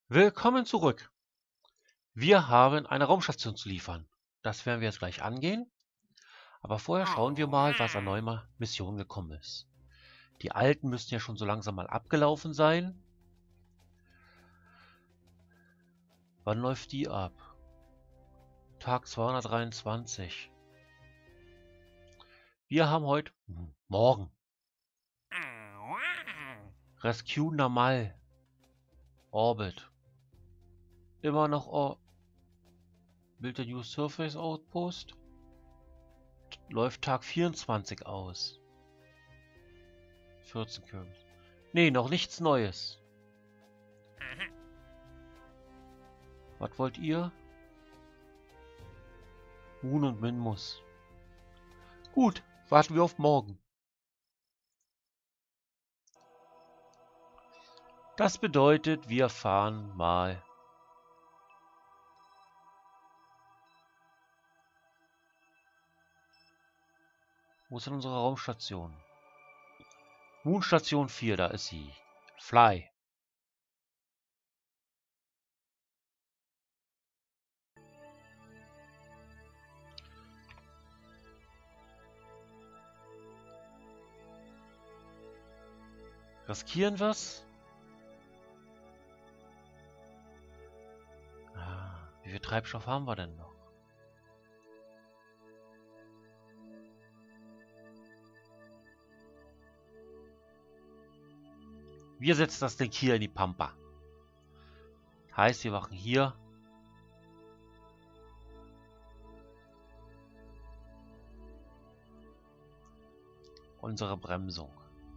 Willkommen zurück. Wir haben eine Raumstation zu liefern. Das werden wir jetzt gleich angehen. Aber vorher schauen wir mal, was an neuer Mission gekommen ist. Die alten müssten ja schon so langsam mal abgelaufen sein. Wann läuft die ab? Tag 223. Wir haben heute morgen. Rescue Namal. Orbit. Immer noch Build a New Surface Outpost. Läuft Tag 24 aus. 14 Kürbis. Nee, noch nichts Neues. Was wollt ihr? Moon und Minmus. Gut, warten wir auf morgen. Das bedeutet, wir fahren mal. Wo ist denn unsere Raumstation? Moonstation 4, da ist sie. Fly. Riskieren wir's? Wie viel Treibstoff haben wir denn noch? Wir setzen das Ding hier in die Pampa. Heißt, wir machen hier unsere Bremsung.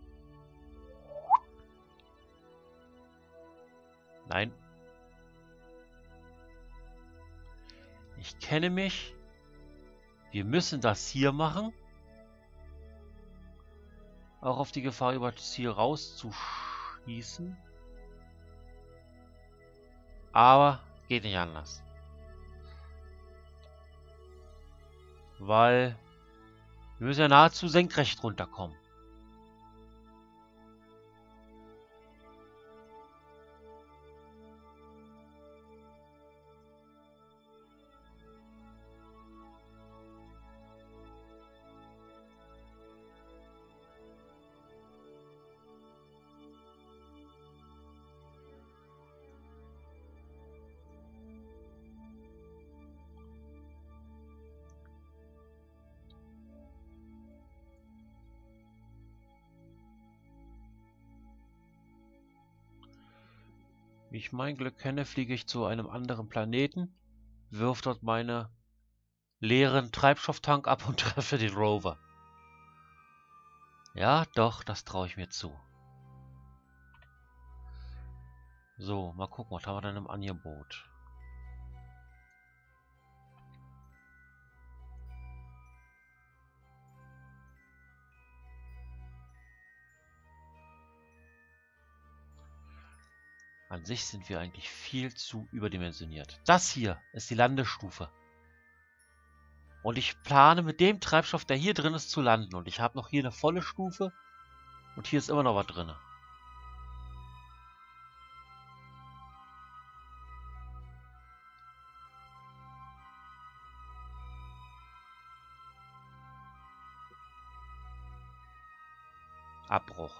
Nein. Ich kenne mich. Wir müssen das hier machen. Auch auf die Gefahr, über das Ziel rauszuschießen. Aber geht nicht anders. Weil wir müssen ja nahezu senkrecht runterkommen. Wie ich mein Glück kenne, fliege ich zu einem anderen Planeten, wirf dort meine leeren Treibstofftank ab und treffe den Rover. Ja, doch, das traue ich mir zu. So, mal gucken, was haben wir denn im Angebot? An sich sind wir eigentlich viel zu überdimensioniert. Das hier ist die Landestufe. Und ich plane mit dem Treibstoff, der hier drin ist, zu landen. Und ich habe noch hier eine volle Stufe. Und hier ist immer noch was drin. Abbruch.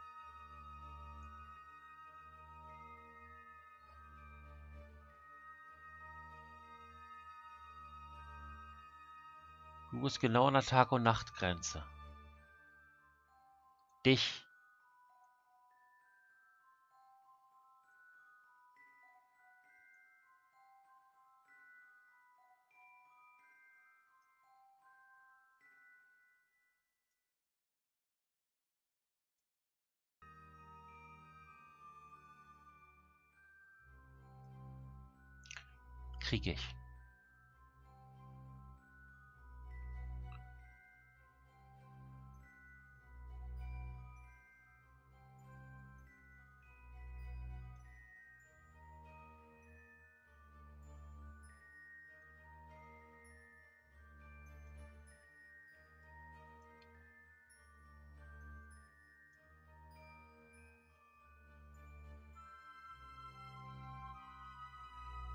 Du bist genau an der Tag- und Nachtgrenze. Dich. Krieg ich.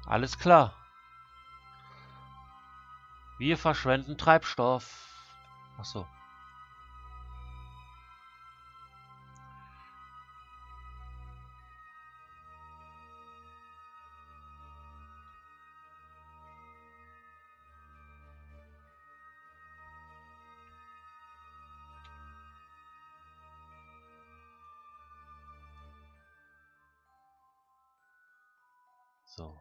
Alles klar. Wir verschwenden Treibstoff. Ach so. So.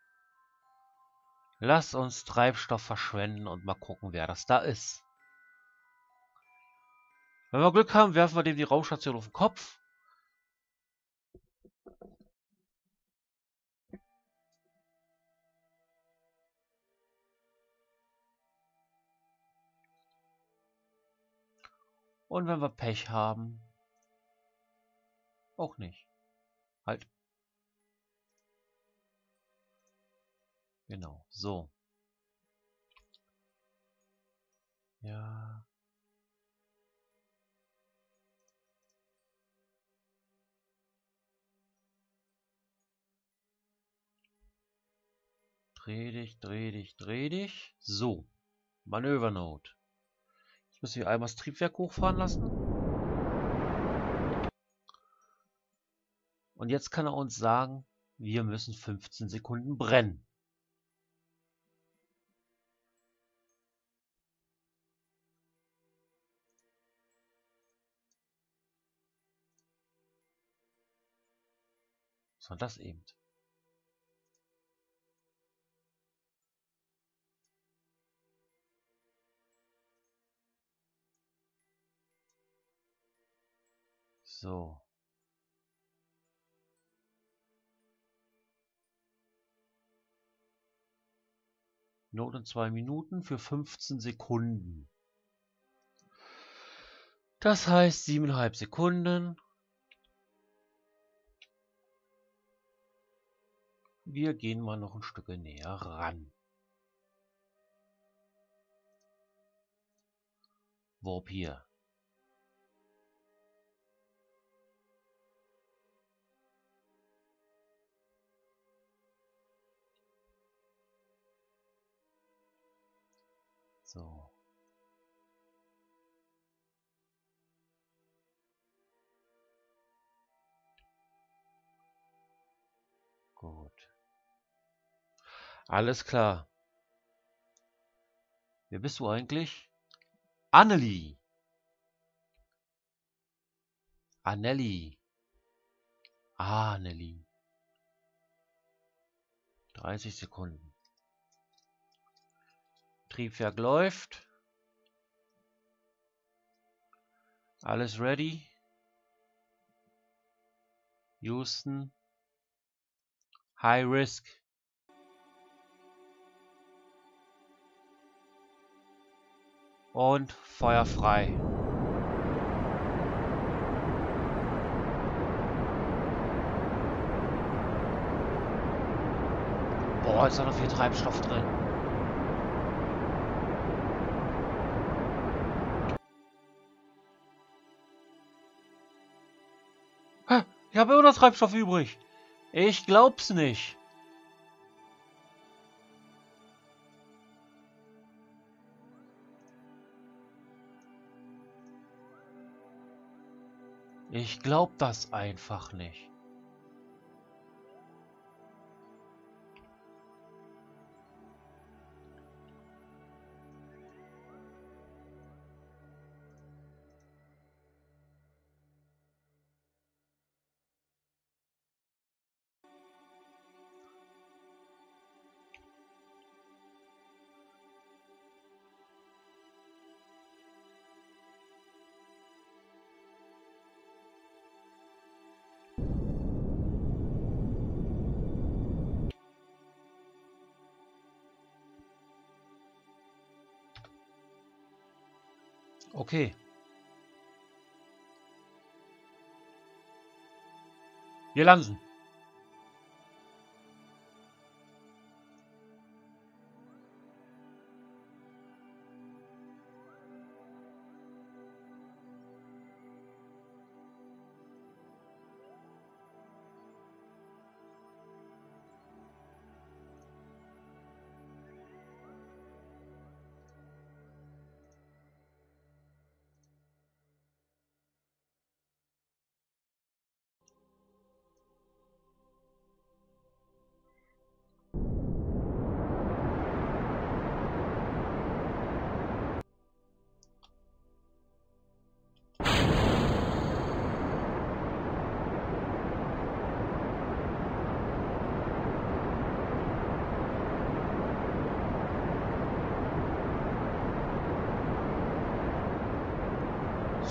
Lass uns Treibstoff verschwenden und mal gucken, wer das da ist. Wenn wir Glück haben, werfen wir dem die Raumstation auf den Kopf. Und wenn wir Pech haben, auch nicht. Halt. Genau, so. Ja. Dreh dich, dreh dich, dreh dich. So. Manövernode. Jetzt müssen wir einmal das Triebwerk hochfahren lassen. Und jetzt kann er uns sagen, wir müssen 15 Sekunden brennen. Was war das eben? So. Note in 2 Minuten für 15 Sekunden. Das heißt 7,5 Sekunden. Wir gehen mal noch ein Stück näher ran. Warp hier. So. Gut. Alles klar. Wer bist du eigentlich? Annelie. Anneli. Anneli. 30 Sekunden. Triebwerk läuft. Alles ready. Houston. High Risk. Und Feuer frei. Boah, ist da noch viel Treibstoff drin. Ha, ich habe immer noch Treibstoff übrig. Ich glaub's nicht. Ich glaub das einfach nicht. Okay. Wir landen.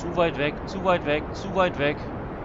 Zu weit weg, zu weit weg, zu weit weg.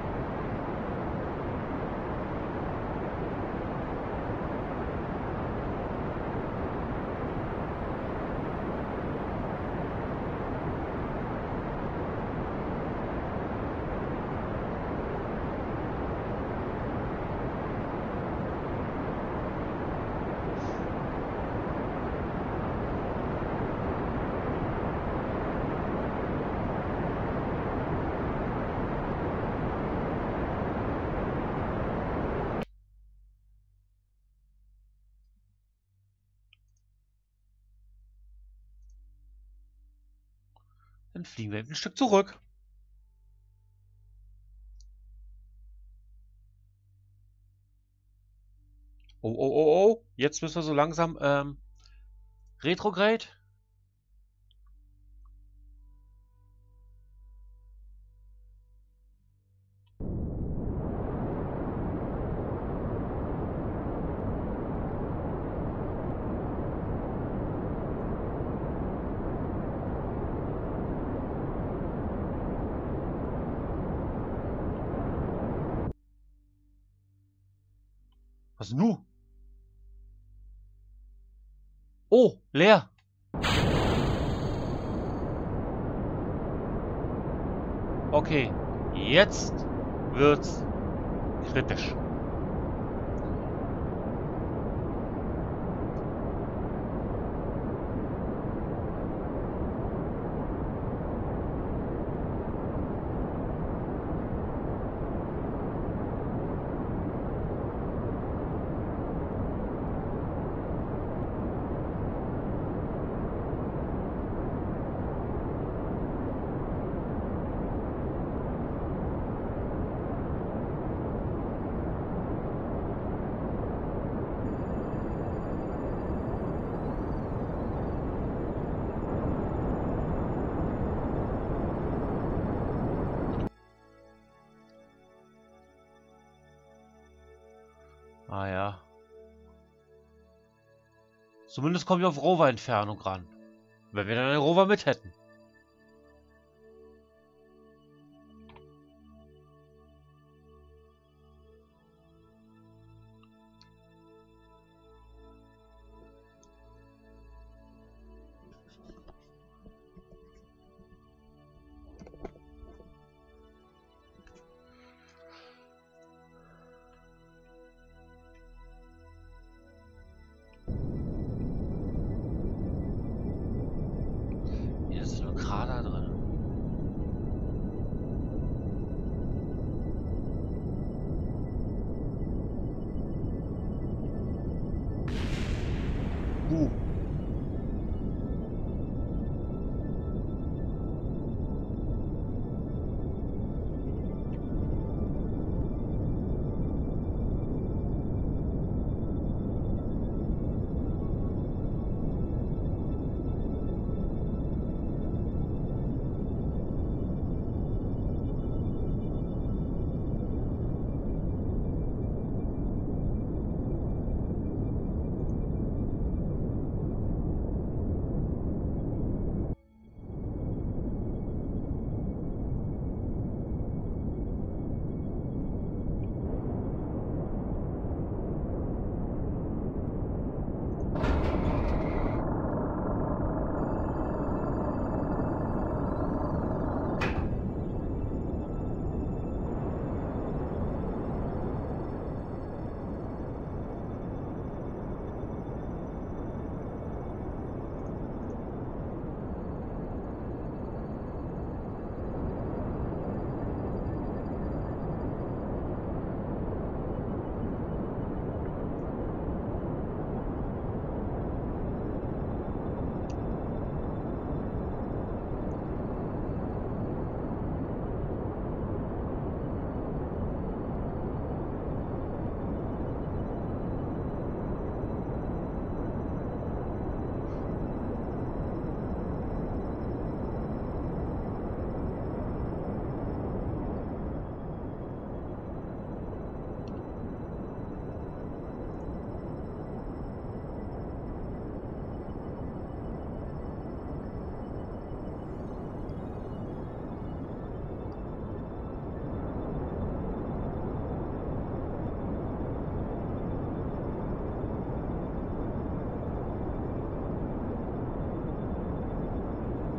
Dann fliegen wir eben ein Stück zurück. Oh, oh, oh, oh. Jetzt müssen wir so langsam, Retrograde. Was nu? Oh, leer. Okay, jetzt wird's kritisch. Ah ja. Zumindest kommen wir auf Rover-Entfernung ran. Wenn wir dann einen Rover mit hätten. Hier ist nur Krater drin.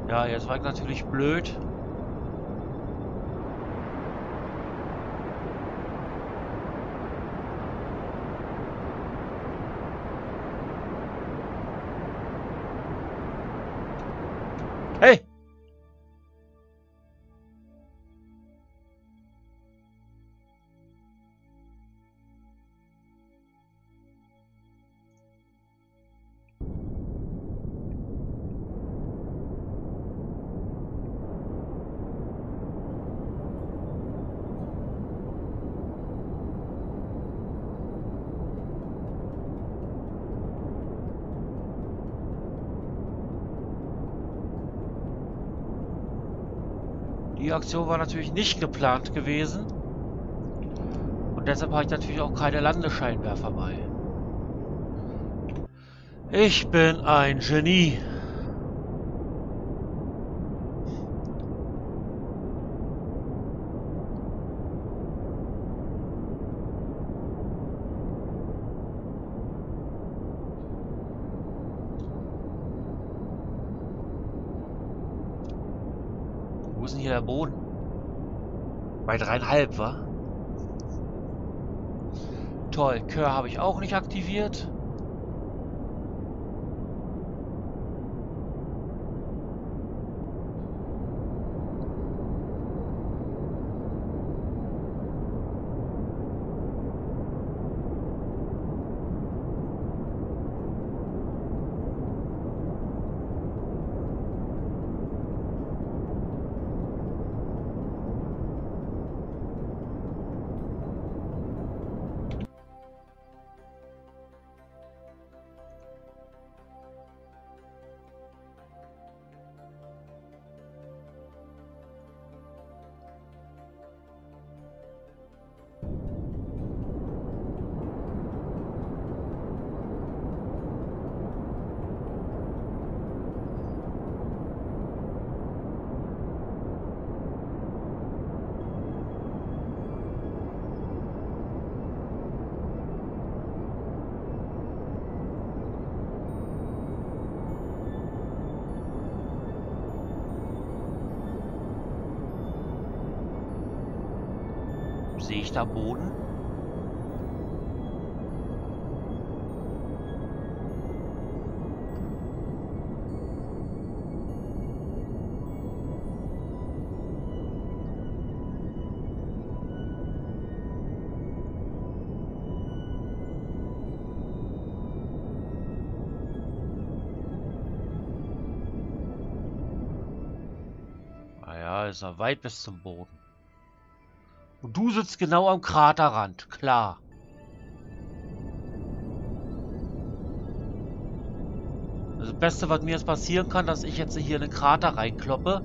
Ja, jetzt war ich natürlich blöd. Hey! Die Aktion war natürlich nicht geplant gewesen. Und deshalb habe ich natürlich auch keine Landescheinwerfer bei. Ich bin ein Genie. Wo ist denn hier der Boden? Bei 3,5, wa? Toll, Kör habe ich auch nicht aktiviert. Sehe ich da Boden? Naja, ist noch weit bis zum Boden. Und du sitzt genau am Kraterrand, klar. Das Beste, was mir jetzt passieren kann, dass ich jetzt hier in den Krater reinkloppe.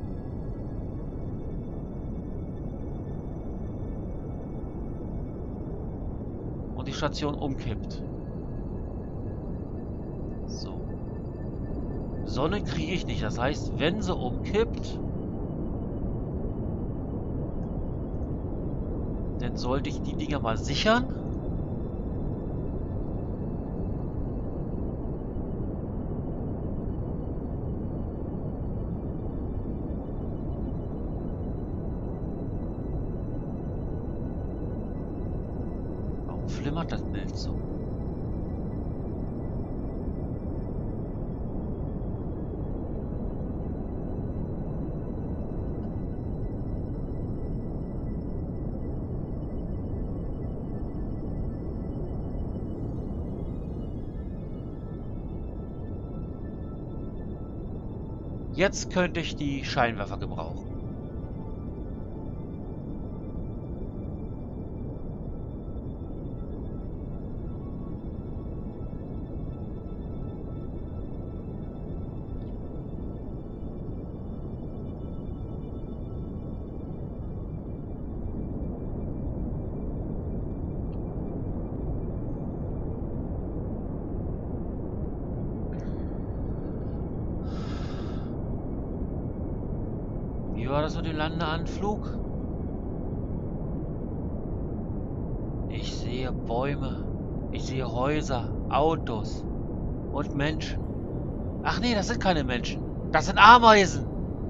Und die Station umkippt. So. Sonne kriege ich nicht. Das heißt, wenn sie umkippt, dann sollte ich die Dinger mal sichern. Warum flimmert das Bild so? Jetzt könnte ich die Scheinwerfer gebrauchen. Wie war das mit dem Landeanflug? Ich sehe Bäume, ich sehe Häuser, Autos und Menschen. Ach nee, das sind keine Menschen. Das sind Ameisen!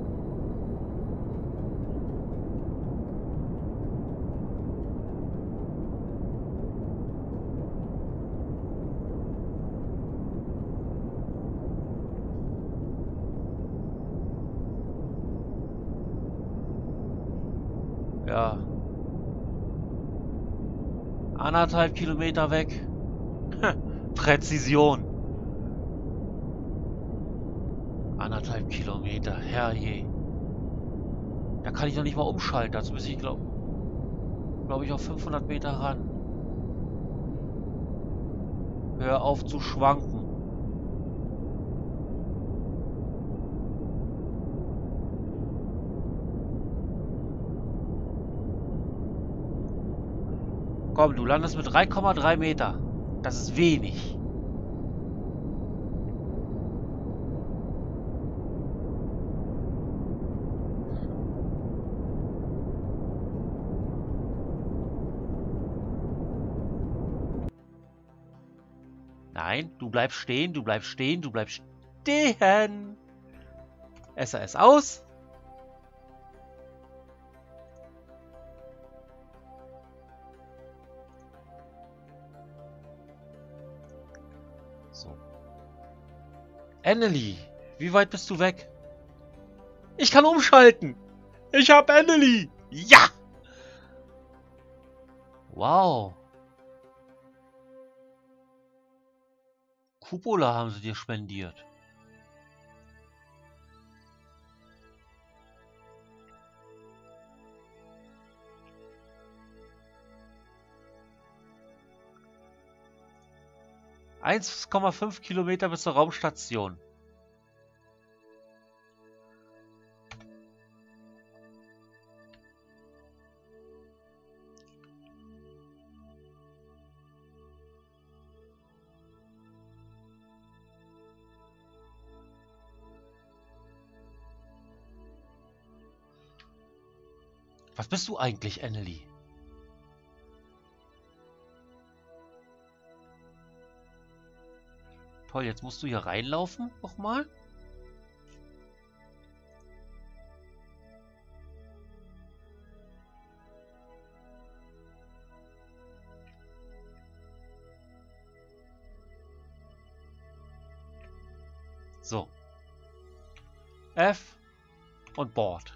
Ja. 1,5 Kilometer weg. Präzision. 1,5 Kilometer, herrje. Da kann ich noch nicht mal umschalten. Dazu müsste ich, glaube ich, auf 500 Meter ran. Hör auf zu schwanken. Komm, du landest mit 3,3 Meter. Das ist wenig. Nein, du bleibst stehen, du bleibst stehen, du bleibst stehen. SAS aus. So. Anneli, wie weit bist du weg? Ich kann umschalten. Ich hab Anneli. Ja! Wow. Cupola haben sie dir spendiert. ...1,5 Kilometer bis zur Raumstation. Was bist du eigentlich, Anneli? Toll, jetzt musst du hier reinlaufen, nochmal. So. F und Board.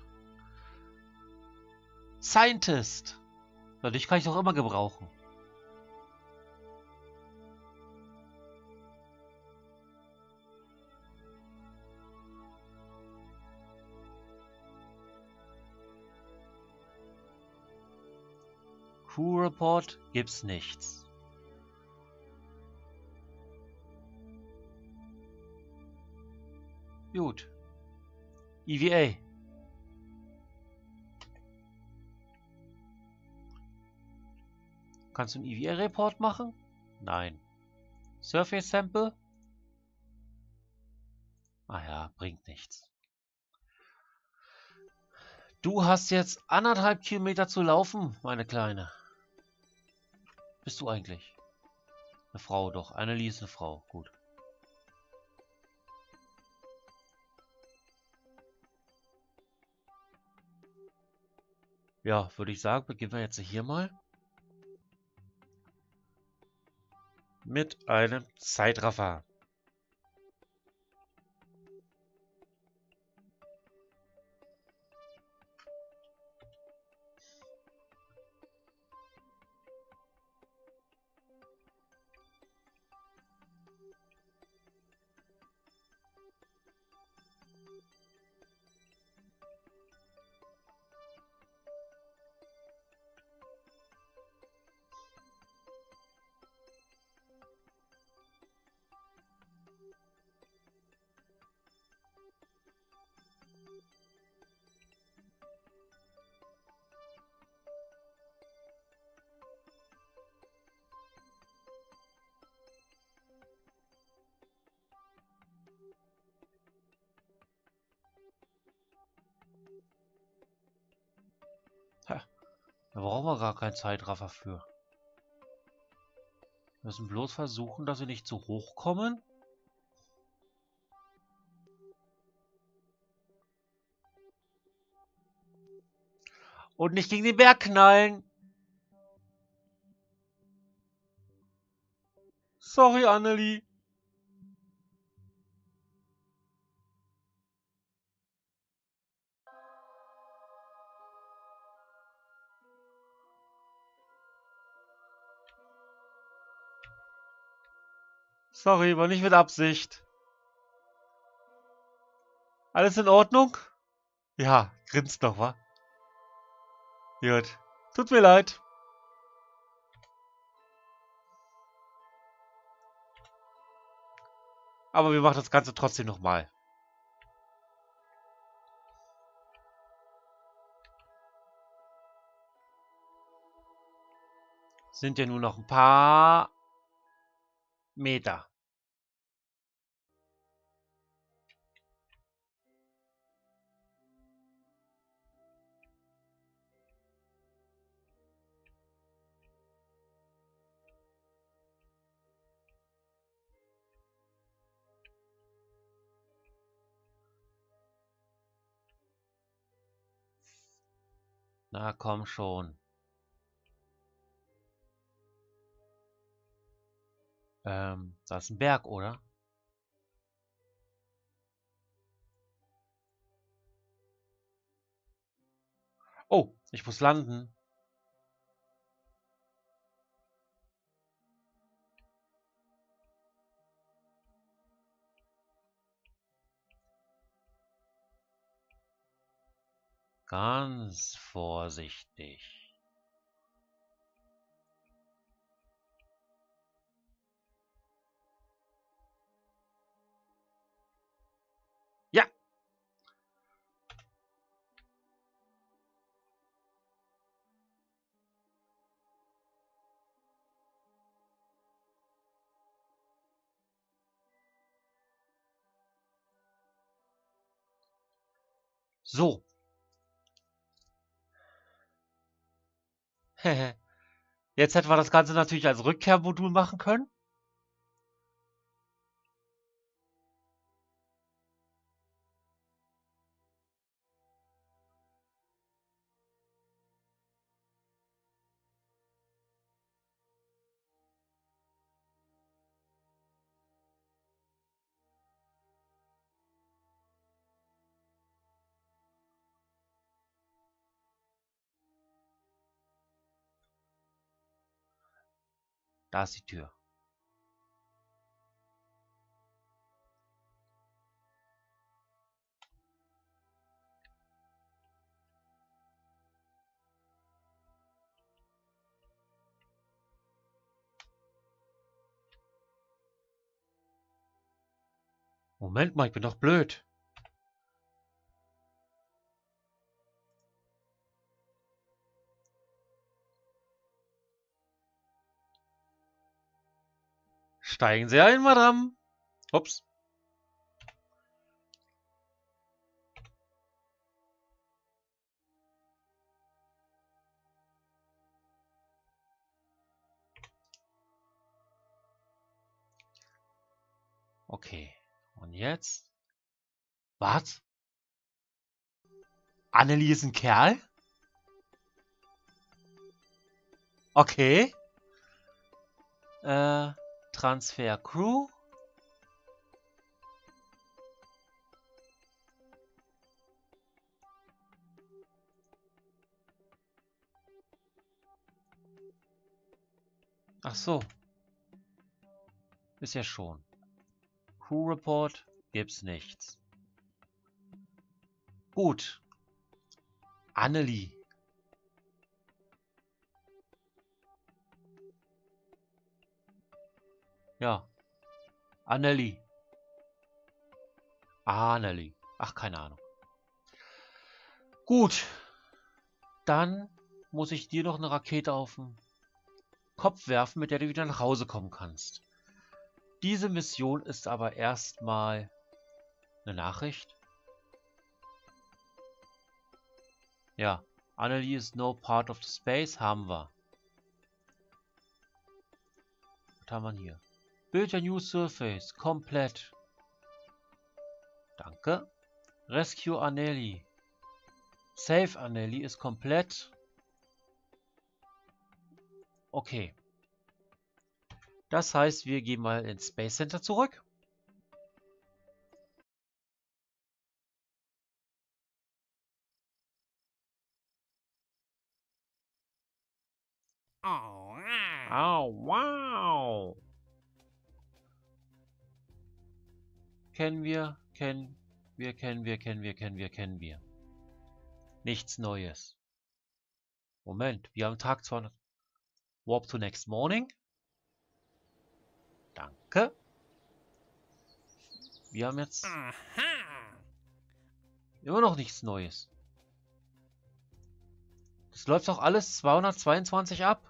Scientist. Na, dich kann ich doch immer gebrauchen. Crew Report gibt's nichts. Gut. EVA. Kannst du einen EVA-Report machen? Nein. Surface Sample? Ah ja, bringt nichts. Du hast jetzt 1,5 Kilometer zu laufen, meine Kleine. Bist du eigentlich? Eine Frau, doch. Anneli ist eine Frau. Gut. Ja, würde ich sagen, beginnen wir jetzt hier mal. Mit einem Zeitraffer. Ha, da brauchen wir gar keinen Zeitraffer für. Wir müssen bloß versuchen, dass wir nicht zu hoch kommen. Und nicht gegen den Berg knallen. Sorry, Annelie. Sorry, war nicht mit Absicht. Alles in Ordnung? Ja, grinst noch, wa? Gut. Tut mir leid. Aber wir machen das Ganze trotzdem nochmal. Sind ja nur noch ein paar Meter. Na komm schon. Da ist ein Berg, oder? Oh, ich muss landen. Ganz vorsichtig. Ja. So. Jetzt hätten wir das Ganze natürlich als Rückkehrmodul machen können. Da ist die Tür. Moment mal, ich bin doch blöd. Steigen Sie ein, Madame. Ups. Okay. Und jetzt? Was? Annelie ist ein Kerl? Okay. Transfer Crew. Ach so. Ist ja schon. Crew Report gibt's nichts. Gut. Annelie. Ja. Annelie. Annelie. Ach, keine Ahnung. Gut. Dann muss ich dir noch eine Rakete auf den Kopf werfen, mit der du wieder nach Hause kommen kannst. Diese Mission ist aber erstmal eine Nachricht. Ja. Annelie is no part of the space. Haben wir. Was haben wir hier? Build a new surface. Komplett. Danke. Rescue Annelie. Save Annelie ist komplett. Okay. Das heißt, wir gehen mal ins Space Center zurück. Oh, Oh, wow. Kennen wir. Nichts Neues. Moment, wir haben Tag 200. Warp to next morning. Danke. Wir haben jetzt immer noch nichts Neues. Das läuft doch alles 222 ab.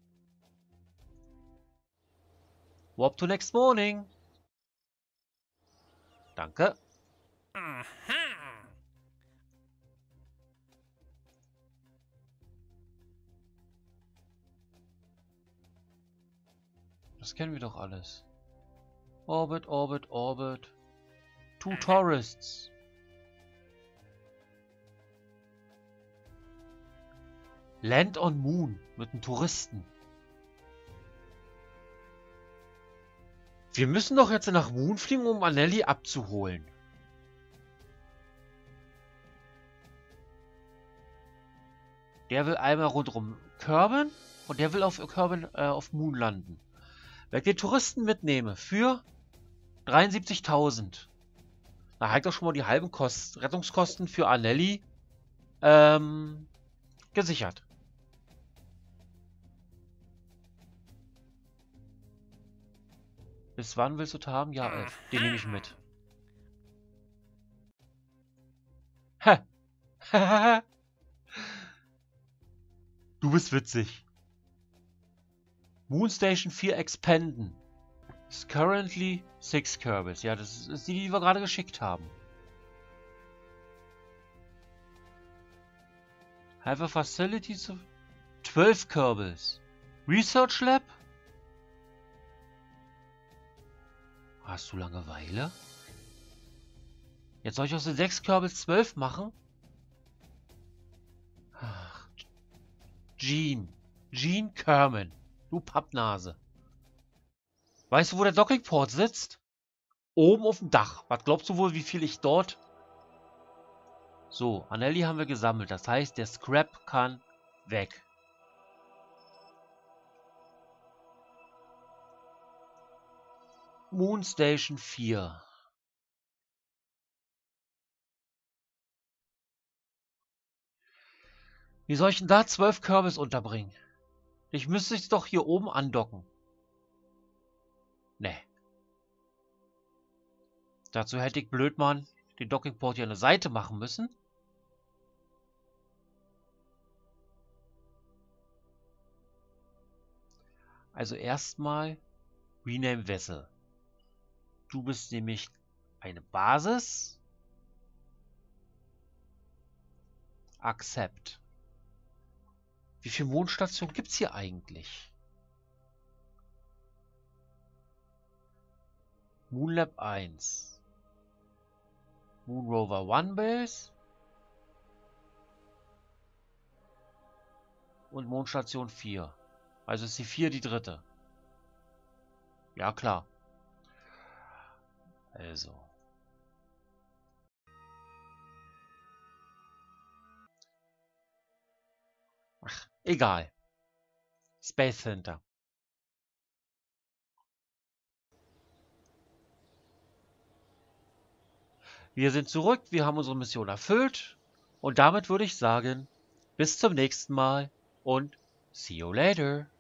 Warp to next morning. Danke. Das kennen wir doch alles. Orbit, Orbit, Orbit. Two Tourists. Land on Moon mit einem Touristen. Wir müssen doch jetzt nach Moon fliegen, um Anelli abzuholen. Der will einmal rundherum Kerbin und der will auf Kerbin auf Moon landen. Wenn ich den Touristen mitnehme für 73.000, da habe ich doch schon mal die halben Rettungskosten für Anelli gesichert. Bis wann willst du haben? Ja, 11. Den nehme ich mit. Hä? Du bist witzig. Moonstation 4 expanden. Is currently 6 Kerbals. Ja, das ist die wir gerade geschickt haben. Have a facility to 12 Kerbals. Research Lab? Hast du Langeweile? Jetzt soll ich aus den 6 Kerbals 12 machen? Ach, Gene Kerman. Du Pappnase. Weißt du, wo der Dockingport sitzt? Oben auf dem Dach. Was glaubst du wohl, wie viel ich dort... So, Anelli haben wir gesammelt. Das heißt, der Scrap kann weg. Moonstation 4. Wie soll ich denn da 12 Kerbals unterbringen? Ich müsste es doch hier oben andocken. Ne. Dazu hätte ich Blödmann den Dockingport hier an der Seite machen müssen. Also erstmal Rename Vessel. Du bist nämlich eine Basis. Accept. Wie viele Mondstationen gibt es hier eigentlich? Moonlab 1. Moonrover 1 Base. Und Mondstation 4. Also ist die 4 die dritte. Ja, klar. Also. Ach, egal. Space Center. Wir sind zurück, wir haben unsere Mission erfüllt. Und damit würde ich sagen, bis zum nächsten Mal und see you later.